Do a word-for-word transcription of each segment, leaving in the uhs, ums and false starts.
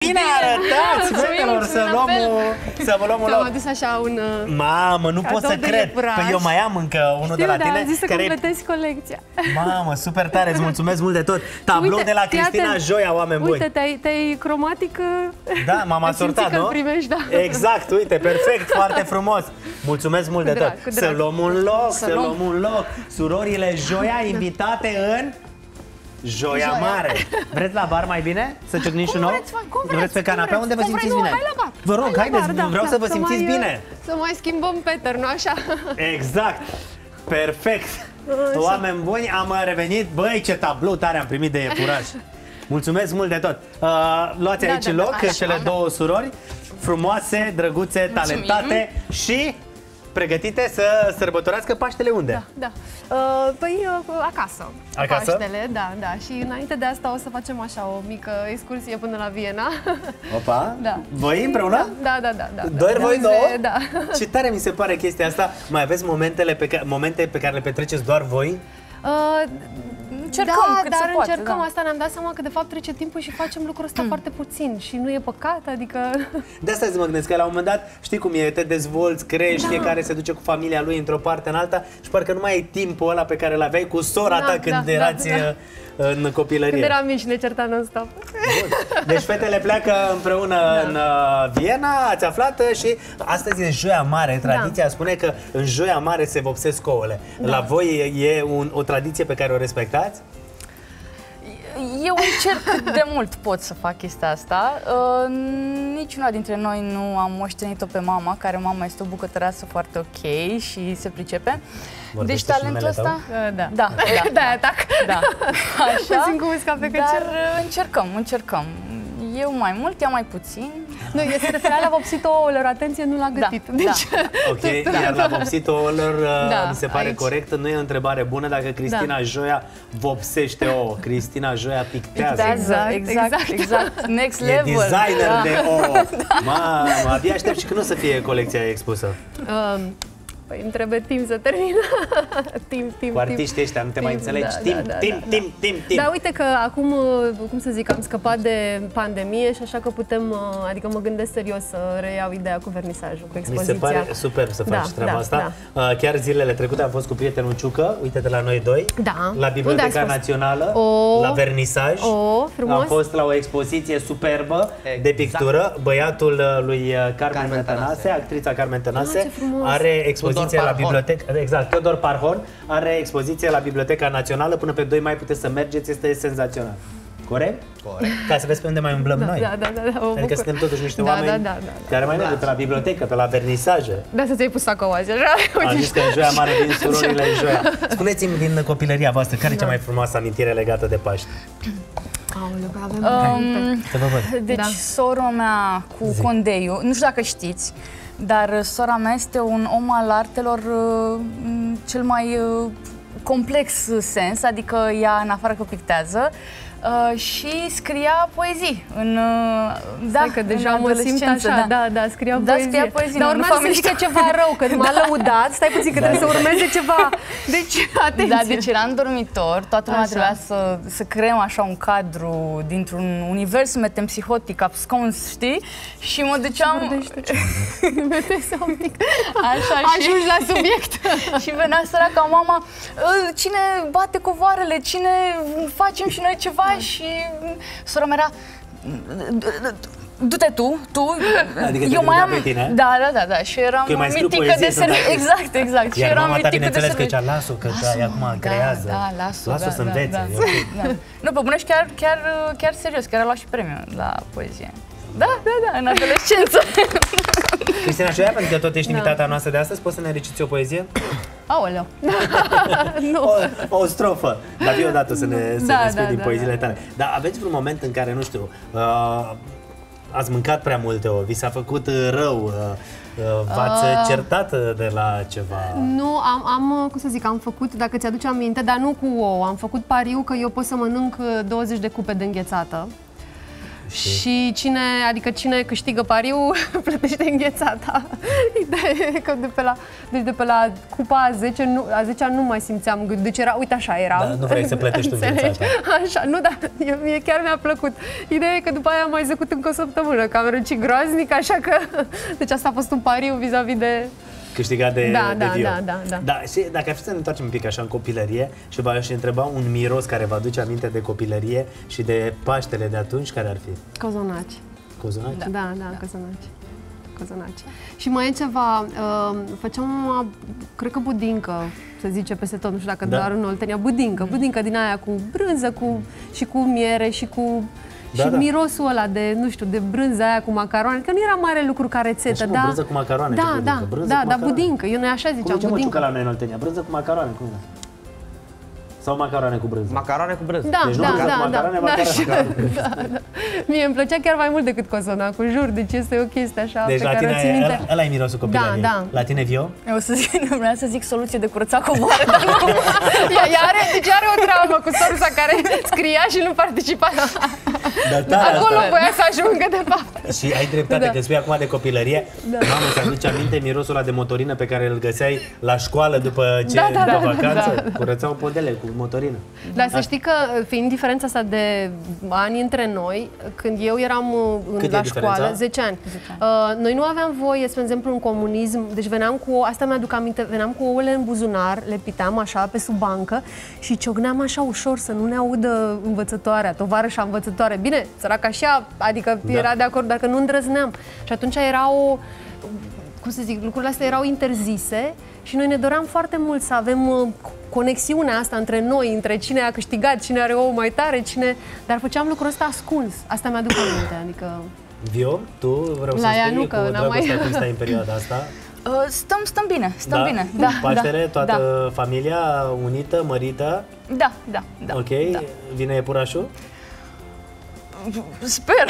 Bine arătați, fetelor, să luăm să vă luăm un loc. Am adus așa un... Mamă, nu pot să cred că eu mai am încă unul de la tine. Știu, da, zis să completezi colecția. Mamă, super tare, îți mulțumesc mult de tot. Tablou de la Cristina Joia, oameni buni. Uite, te-ai cromatic. Da, m-am asortat, nu? Primești, da. Exact, uite, perfect, foarte frumos. Mulțumesc mult de tot. Să luăm un loc, să luăm un loc. Surorile Joia invitate în Joia Mare. Vreți la bar mai bine? Să ciocnim și nou? Vreți pe canapea? Unde vă simțiți bine? Vă rog, haideți, vreau să vă simțiți bine. Să mai schimbăm Peter, nu așa? Exact, perfect. Oameni buni, am revenit. Băi, ce tablou tare am primit de iepuraș. Mulțumesc mult de tot. uh, Luați aici da, da, loc, da, cele da. două surori frumoase, drăguțe, talentate. Mulțumim. Și pregătite să sărbătorească Paștele unde? Da, da. Uh, păi uh, acasă. Acasă? Paștele, da, da. Și înainte de asta o să facem așa o mică excursie până la Viena. Opa! Da. Voi împreună? Da, da, da. da, Doar da, voi două? Da. Ce tare mi se pare chestia asta. Mai aveți momentele pe care, momente pe care le petreceți doar voi? Uh, Încercăm da, cât dar se poate, încercăm da. asta, ne-am dat seama că de fapt trece timpul și facem lucrul ăsta foarte puțin și nu e păcat, adică... De asta mă gândesc că la un moment dat, știi cum e, te dezvolți, crești, da. Fiecare se duce cu familia lui într-o parte în alta și parcă nu mai ai timpul ăla pe care l aveai cu sora da, ta când da, erați da, da. în copilărie. Când eram mici, ne certam non-stop. Deci fetele pleacă împreună da. în Viena, ați aflat, și astăzi e Joia Mare. Tradiția da. spune că în Joia Mare se vopsesc ouăle. Da. La voi e un, o tradiție pe care o respectați? Eu încerc cât de mult pot să fac chestia asta. Uh, niciuna dintre noi nu am moștenit-o pe mama, care mama este o bucătăreasă foarte ok și se pricepe. Vorbește deci talentul ăsta... Uh, da. Da, da, da, atac. Da. Așa. Puțin cu usca pe Dar încercăm, încercăm. Eu mai mult, ea mai puțin. Nu, eu se referea la vopsitul ouălor, atenție, nu l-a gătit. Da, deci... da. Ok, da, iar la vopsitul ouălor da, mi se pare aici. corect. Nu e o întrebare bună dacă Cristina da. Joia vopsește ouă. Cristina Joia pictează. Exact, exact, exact, exact. Next level. E designer da. de ouă. Da. Mamă, abia aștept și când o să fie colecția expusă. Um, Păi îmi trebuie timp să termin. timp, timp, Cu artiștii ăștia, nu te mai înțelegi? Da, timp, da, da, timp, da, timp, da. timp, timp. Dar uite că acum, cum să zic, am scăpat de pandemie și așa că putem, adică mă gândesc serios să reiau ideea cu vernisajul, cu expoziția. Mi se pare super să faci da, treaba da, asta. Da. Chiar zilele trecute am fost cu prietenul Ciucă, uite de la noi doi, da. la Biblioteca Națională, o, la vernisaj. O, frumos. Am fost la o expoziție superbă exact. de pictură. Băiatul lui Carmen, Carmen Tănase, actrița Carmen Tănase, ah, are expoziție la bibliotecă. Exact, Teodor Parhon are expoziție la Biblioteca Națională. Până pe doi mai puteți să mergeți, este senzațional. Corect? Corect. Ca să vezi pe unde mai umblăm da, noi. Da, da, da, da, adică suntem totuși niște da, oameni da, da, da, da. care mai merg pe la bibliotecă, pe la vernisaje. Da, să ți-ai pus sacou azi, așa? Am zis că în Joia Mare vin surorile Joia. Spuneți-mi din copilăria voastră, care e cea mai frumoasă amintire legată de Paște? Aoleu, că avem um, să vă văd. Deci, da. sora mea cu Zi. condeiul, nu știu dacă știți, dar sora mea este un om al artelor uh, cel mai uh, complex sens, adică ea în afară că pictează, Uh, și scria poezii în uh, da, că deja mă simt așa, da, da, da scria da, poezie. Scria poezie. Dar urmează să zică ceva rău, că m-a da. lăudat, stai puțin că da. trebuie să urmeze ceva. Deci, atenție. Da, deci era în dormitor, toată lumea trebuia să, să creăm așa un cadru dintr-un univers metempsihotic, abscons, știi? Și mă duceam... Așa, ajungi la subiect. Și venea săraca mama, cine bate covoarele, cine facem și noi ceva? Și sora mea era, du-te tu, tu, adică eu mai am... Tine? Da, da, da, da, și eram mitică de serviciu. Exact, exact. Iar și eram mama ta, bineînțeles că serviciu. cea las-o, că ea acum creează. Da, da, las-o, las-o da, să da, învețe. da, okay. da. Nu, pe bune și chiar, chiar, chiar serios, chiar a luat și premiu la poezie. Da, da, da, în adolescență. Cristina Joia, pentru că tot ești invitata noastră de astăzi, poți să ne reciți o poezie? Aoleu! nu. O, o strofă, dar fie odată să ne, să da, ne spui da, din da, poeziile da. tale. Dar aveți vreun moment în care, nu știu, uh, ați mâncat prea multe ori, vi s-a făcut rău, uh, v-ați uh, certat de la ceva? Nu, am, am, cum să zic, am făcut, dacă ți-aduce aminte, dar nu cu ouă, am făcut pariu că eu pot să mănânc douăzeci de cupe de înghețată. Și cine, adică cine câștigă pariul plătește înghețata. Ideea e că de pe la, deci de pe la cupa a zece, nu, a zecea nu mai simțeam gând. Deci era, uite așa era. Da, nu vrei să plătești înghețata. Așa, nu, dar mie chiar mi-a plăcut. Ideea e că după aia am mai zăcut încă o săptămână, că am răcit groaznic, așa că... Deci asta a fost un pariu vis-a-vis de... Câștigat de, da, de da, Vio. da, da, da. Da, și dacă ar fi să ne întoarcem un pic așa în copilărie și v-aș întreba un miros care vă aduce aminte de copilărie și de Paștele de atunci, care ar fi? Cozonaci. Cozonaci? Da, da, da, cozonaci. Cozonaci. Și mai e ceva, uh, făceam, cred că budincă, se zice peste tot, nu știu dacă da. doar în Oltenia, budincă, budincă din aia cu brânză, cu, și cu miere și cu... Da, și da. mirosul ăla de, nu știu, de brânză aia cu macaroane, că nu era mare lucru ca rețetă, da? da? Brânză cu macaroane, da, ce da, budincă? Brânză da, cu da, macaroane. budincă, eu noi așa ziceam, cum budincă. Cum la noi în Oltenia? Brânză cu macaroane, cum era? Sau macaroane cu brânză? Macaroane cu brânză. Da, deci da, nu da, cu macaroane, da, macaroane, da, macaroane cu brânză. da, da. Mie îmi plăcea chiar mai mult decât cozonacul, jur, deci este o chestie așa Deci pe la care tine o țin minte. ăla e mirosul copilăriei. Da, da. La tine, Vio? Eu o să zic, vreau să zic soluție de curățat comoară, dar nu. Ea, ea are, deci are o traumă cu sorusa care scria și nu participa la... Da, tare Acolo asta. voia să ajungă, de fapt. Și ai dreptate, Da. că spui acum de copilărie. Da. Mamă, ți-aduce aminte mirosul ăla de motorină pe care îl găseai la școală după ce Da, da, după da, vacanță? da, da. Curățau podele cu motorină. Dar să știi că, fiind diferența asta de ani între noi, când eu eram uh, Cât e la diferența? școală, zece ani, uh, noi nu aveam voie, spre exemplu, în comunism, deci veneam cu, asta mi-aduc aminte, veneam cu ouăle în buzunar, le piteam așa pe sub bancă și ciocneam așa ușor să nu ne audă învățătoarea, tovarășa învățătoare. Bine, săraca și ea, adică Da. era de acord, dacă nu îndrăzneam. Și atunci era o, cum să zic, lucrurile astea erau interzise și noi ne doream foarte mult să avem uh, conexiunea asta între noi, între cine a câștigat, cine are ou mai tare, cine... Dar făceam lucrul ăsta ascuns. Asta mi-aduc aminte, adică... Vio, tu vreau La să ea spui nu, cu că n-am dragostea mai- cum stai în perioada asta? Uh, stăm, stăm bine, stăm bine. Da, Paștele, da, toată familia unită, mărită? Da, da, da. Ok, Da. vine iepurașul? Sper!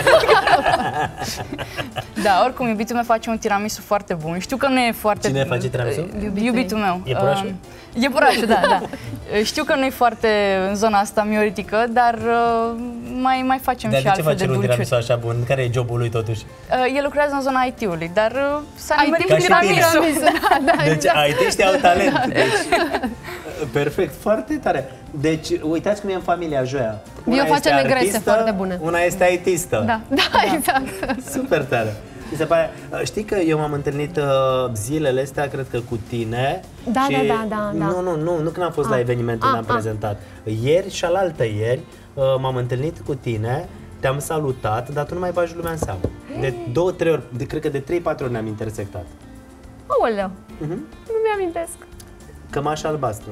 Da, oricum, iubitul meu face un tiramisu foarte bun. Știu că nu e foarte... Cine face tiramisu? Iubitul, iubitul meu. Iepurașul? Uh, Iepurașul, da, da. Știu că nu e foarte în zona asta mioritică, dar uh, mai, mai facem Dar și de ce altfel face de un dulciuri. tiramisu așa bun? Care e jobul lui totuși? Uh, el lucrează în zona I T-ului, dar uh, s-a Ai nimerit Ca cu și tiramisu. tine. Da, da, Deci exact. I T-știi au talent. Deci, perfect, foarte tare. Deci, uitați cum e în familia Joia. Eu Una face este negrese artistă, foarte bune. Una este I T-istă. Da, da, exact. Super tare. Mi se pare, știi că eu m-am întâlnit uh, zilele astea, cred că cu tine. Da, și da, da, da, da. Nu, nu, nu, nu când am fost la Ah, evenimentul ah, ne-am ah. prezentat. Ieri și alaltă ieri uh, m-am întâlnit cu tine, te-am salutat, dar tu nu mai bagi lumea în seamă. De două, trei ori, de, cred că de trei, patru ori ne-am intersectat. Aoleu, Mhm. nu mi-amintesc. Cămașa albastră.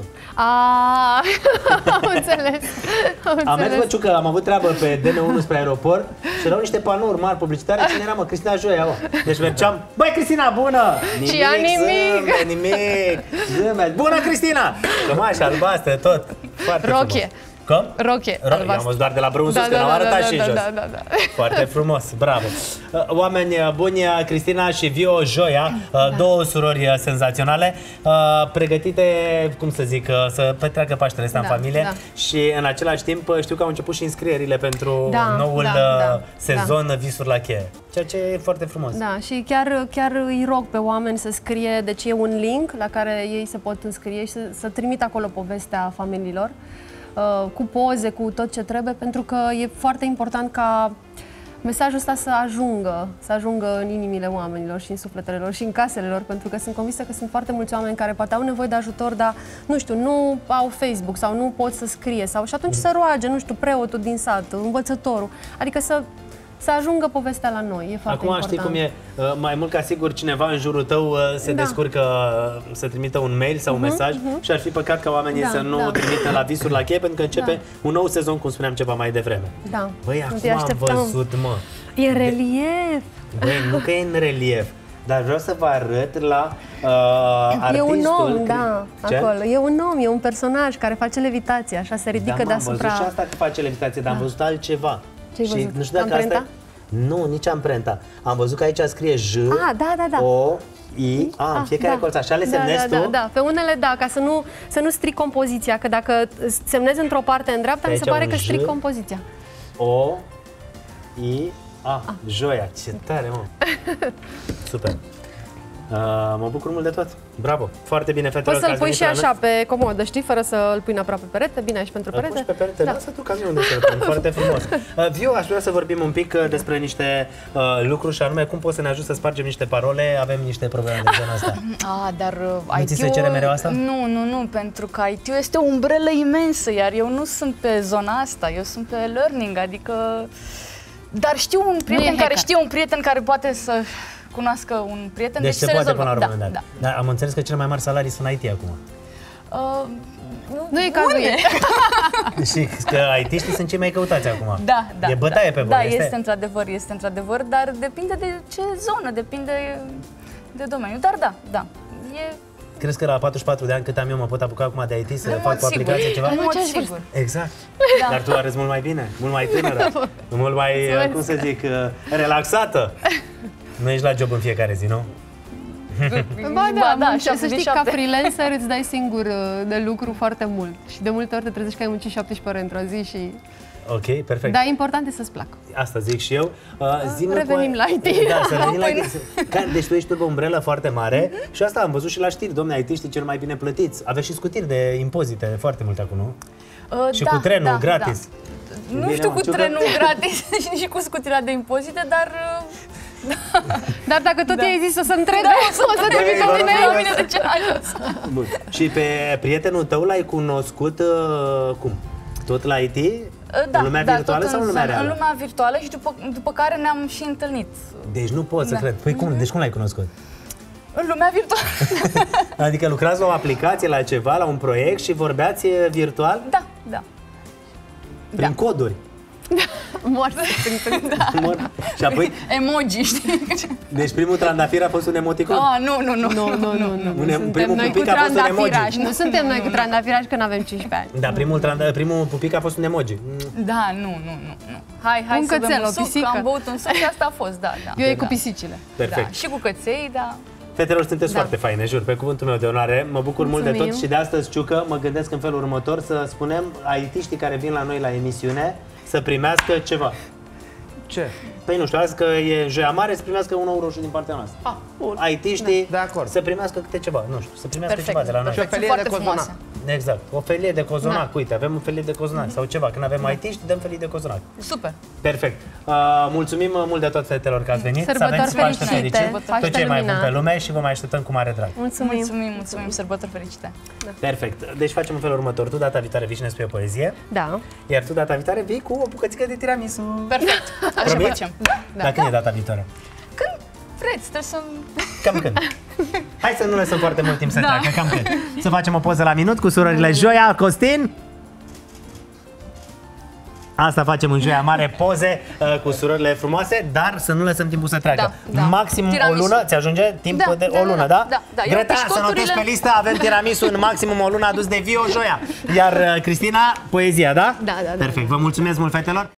Ah, am înțeles. Am Am mers, înțeles. Băciucă, am avut treabă pe D N unu spre aeroport și erau niște panouri mari publicitare. Cine era, mă? Cristina Joia, mă. Deci mergeam, băi, Cristina, bună! Și ea nimic. Zâmbet, nimic, zâmbet. Bună, Cristina! Cămașa albastră, tot. Foarte Rochie. frumos. Cum? Rochie Rochie, am albastră. văzut doar de la brâu în sus, Da, că da, n-au da, arătat da, și da, jos. da, da, da. Foarte frumos, bravo. Uh, Oameni buni, Cristina și Vio Joia, uh, două surori uh, senzaționale, uh, pregătite, cum să zic, uh, să petreacă Paștele ăsta în Da, familie da. și în același timp uh, știu că au început și înscrierile pentru Da, noul da, uh, da, sezon Visuri la cheie, ceea ce e foarte frumos. Da, și chiar, chiar îi rog pe oameni să scrie, deci e un link la care ei se pot înscrie și să, să trimit acolo povestea familiilor, uh, cu poze, cu tot ce trebuie, pentru că e foarte important ca mesajul ăsta să ajungă, să ajungă în inimile oamenilor și în sufletele lor și în casele lor, pentru că sunt convinsă că sunt foarte mulți oameni care poate au nevoie de ajutor, dar, nu știu, nu au Facebook sau nu pot să scrie sau și atunci să roage, nu știu, preotul din sat, învățătorul, adică să să ajungă povestea la noi, e foarte Acum important. știi cum e, uh, mai mult ca sigur cineva în jurul tău uh, se Da. descurcă uh, să trimită un mail sau un mesaj și ar fi păcat ca oamenii Da, să nu da. trimită la Visuri la cheie, pentru că începe un nou sezon, cum spuneam ceva mai devreme. Da. Băi, Întâi acum am așteptăm. văzut, mă. E relief. Băi, nu că e în relief, dar vreau să vă arăt la uh, E artistul. un om, cre- da, Ce? acolo. E un om, e un personaj care face levitație, așa se Da, ridică mă, am deasupra. văzut și asta că face levitație, dar am văzut altceva. Ce-ai Și văzut? nu știu dacă asta Amprenta? e... Nu, nici amprenta. Am văzut că aici scrie J, Ah, da, da, da. O, I, A, în fiecare colț. Așa le da, semnezi da, tu? da, da, pe unele da, ca să nu, să nu stric compoziția, că dacă semnezi într-o parte în dreapta, Pe mi se aici pare un că J. stric compoziția. O, I, A, Joia. Ce tare, mă! Super! Uh, mă bucur mult de tot. Bravo! Foarte bine, fetelor. Poți să-l pui și așa pe comodă, știi? Fără să-l pui neapărat pe perete. Bine, aici pentru perete. Îl pui pe perete? Da. Lasă tu ca mie unde să-l pun. Foarte frumos. Uh, Viu, aș vrea să vorbim un pic uh, despre niște uh, lucruri și anume cum poți să ne ajut să spargem niște parole. Avem niște probleme de genul ăsta. Ah, dar uh, Nu ți se cere mereu asta? Nu, nu, nu, pentru că I T-ul este o umbrelă imensă, iar eu nu sunt pe zona asta, eu sunt pe learning, adică... Dar știu un prieten care știe un prieten care poate să cunoască un prieten, Deci, deci, se se poate rezolvă. până la urmă. Da, Da, da. da. Am înțeles că cele mai mari salarii sunt I T acum. Uh, Nu e cazul ei. Și că I T-știi sunt cei mai căutați acum. Da, da. E bătaie da, pe bun, Da, este? este într-adevăr, este într-adevăr, dar depinde de ce zonă, depinde de domeniu. Dar da, da, e... Crezi că la patruzeci și patru de ani, cât am eu, mă pot apuca acum de I T să În fac mod cu sigur, aplicație ceva? în mod Aceeași sigur. Exact. Da. Dar tu arăți mult mai bine, mult mai tânără, mult mai, Mulțumesc. cum să zic, relaxată. Nu ești la job în fiecare zi, nu? Ba da, Ba da, munce- să șapte știi, din ca șapte. freelancer îți dai singur uh, de lucru foarte mult. Și de multe ori te trezești că ai muncit șaptesprezece ore într-o zi și... Ok, perfect. Dar important e să-ți placă. Asta zic și eu. Uh, zi-mi revenim cu- la I T. Da, să revenim la Păi I T. Ca- Deci tu ești pe o umbrelă foarte mare și asta am văzut și la știri. Domne, I T-știi cel mai bine plătiți. Aveți și scutiri de impozite foarte multe acum, nu? Uh, Și da, cu trenul da, gratis. Da. Nu Bine, știu mă, cu ciucă. trenul gratis și nici cu scutirea de impozite, dar... uh, Dar dacă tot Da. i-ai zis o să întrebe, Da, o să te Băi, vii vă pe rog mine. frumos. la mine de ce n-a ajuns. Bun. Și pe prietenul tău l-ai cunoscut uh, cum? Tot la I T? Da, în lumea da, virtuală tot sau în lumea în reală? lumea virtuală și după, după care ne-am și întâlnit. Deci nu pot să Da. cred. Păi cum? Deci cum l-ai cunoscut? În lumea virtuală. Adică lucrați la o aplicație, la ceva, la un proiect și vorbeați uh, virtual? Da, da. Prin Da. coduri. Moarte. Mor- Și apoi, Emoji, știi? deci primul trandafir a fost un emoticon? Ah, nu, nu, nu. Nu, nu, nu, nu. Un- nu suntem primul noi cu pupic a fost un emoji. trandafiraj. Nu suntem noi cu trandafiraj că nu avem cincisprezece ani. Da, primul, tranda- primul pupic a fost un emoji. Mm. Da, nu, nu, nu, nu. Hai, hai Un să bem cățel, un o suc, pisică. am băut un suc și asta a fost, da, da. Eu e da. cu pisicile. Perfect. Da, și cu căței, da. Fetelor, sunteți Da. foarte faine, jur, pe cuvântul meu de onoare. Mă bucur mult de Mulțumim. tot și de astăzi, Ciucă, mă gândesc în felul următor să spunem I T-știi care vin la noi la emisiune să primească ceva. Ce? Păi nu știu, azi că e Joia Mare, să primească un euro și din partea noastră. Ah, bun. I T-știi De acord. să primească câte ceva, nu știu, să primească Perfect. ceva de la noi. Și o Perfect, felie sunt de foarte cozonac. frumoase. Exact, o felie de cozonac, uite, avem un felie de cozonac sau ceva, când avem I T-ști, dăm felii de cozonac. Super. Perfect. Uh, mulțumim uh, mult de tot, fetelor, că ați venit. Sărbători să aveți Paște fericite, fericit, Paște tot ce e mai bun luminat. pe lume și vă mai așteptăm cu mare drag. Mulțumim. Mulțumim, mulțumim, sărbători fericite. Perfect. Deci facem în felul următor. Tu data viitoare vii și ne spui o poezie, Da. iar tu data viitoare vii cu o bucățică de tiramisu. Perfect. Așa Promit? facem. Da. Dar când e data viitoare? Când vreți, trebuie să... Cam când? Hai să nu lăsăm foarte mult timp să Da. treacă, cam când? Să facem o poză la minut cu surorile Joia, Costin. Asta facem în Joia Mare, poze uh, cu surorile frumoase, dar să nu lăsăm timpul să treacă. Da, da. Maxim o Tiramisu. lună, ți ajunge timp Da, de da, o da, lună, da, da? da, da. Eu Greta, să pișcoturile- notezi pe listă, avem tiramisu în maximum o lună adus de Vio Joia. Iar uh, Cristina, poezia, da? Da, da, da. Perfect, vă mulțumesc mult, fetelor.